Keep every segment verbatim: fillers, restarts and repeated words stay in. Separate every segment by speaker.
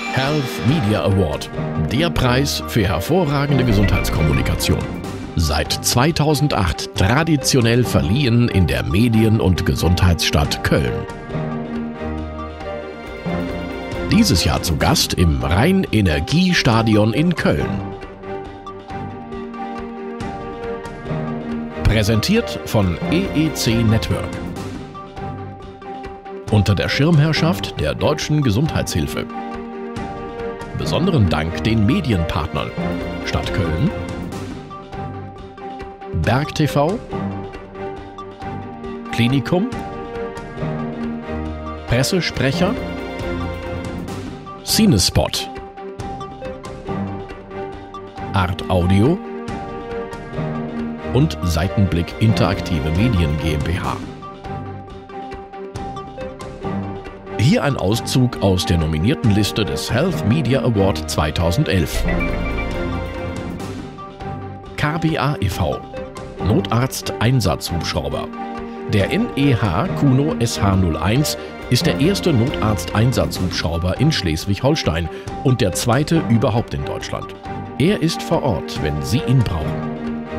Speaker 1: Health Media Award, der Preis für hervorragende Gesundheitskommunikation. Seit zweitausendacht traditionell verliehen in der Medien- und Gesundheitsstadt Köln. Dieses Jahr zu Gast im Rhein-Energie-Stadion in Köln. Präsentiert von E E C Network. Unter der Schirmherrschaft der Deutschen Gesundheitshilfe. Besonderen Dank den Medienpartnern Stadt Köln, Berg T V, Klinikum, Pressesprecher, Cinespot, Art Audio und Seitenblick Interaktive Medien GmbH. Hier ein Auszug aus der nominierten Liste des Health Media Award zweitausendelf. K B A e V Notarzt-Einsatzhubschrauber. Der N E H Kuno S H null eins ist der erste Notarzt-Einsatzhubschrauber in Schleswig-Holstein und der zweite überhaupt in Deutschland. Er ist vor Ort, wenn Sie ihn brauchen.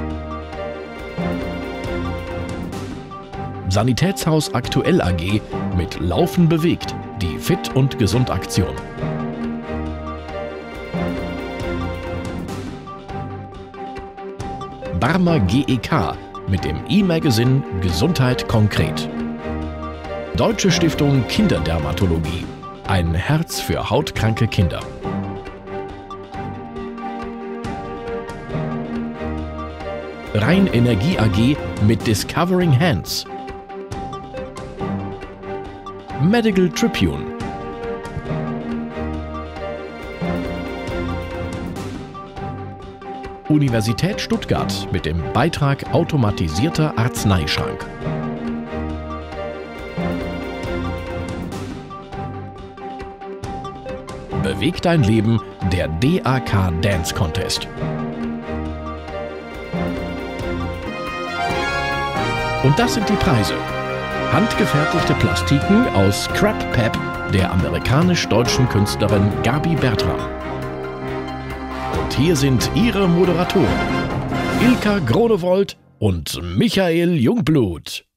Speaker 1: Sanitätshaus Aktuell A G mit Laufen bewegt, die Fit- und Gesund-Aktion. Barmer G E K mit dem E-Magazin Gesundheit konkret. Deutsche Stiftung Kinderdermatologie. Ein Herz für hautkranke Kinder. Rhein-Energie A G mit Discovering Hands. Medical Tribune. Universität Stuttgart mit dem Beitrag Automatisierter Arzneischrank. Beweg dein Leben, der D A K Dance Contest. Und das sind die Preise. Handgefertigte Plastiken aus Crap Pep der amerikanisch-deutschen Künstlerin Gabi Bertram. Und hier sind Ihre Moderatoren Ilka Gronewold und Michael Jungblut.